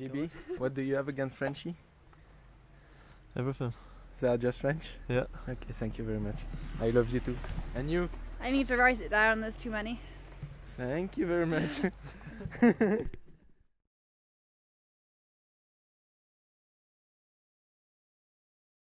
GB, what do you have against Frenchie? Everything. Is that just French? Yeah. Okay, thank you very much. I love you too. And you? I need to write it down, there's too many. Thank you very much.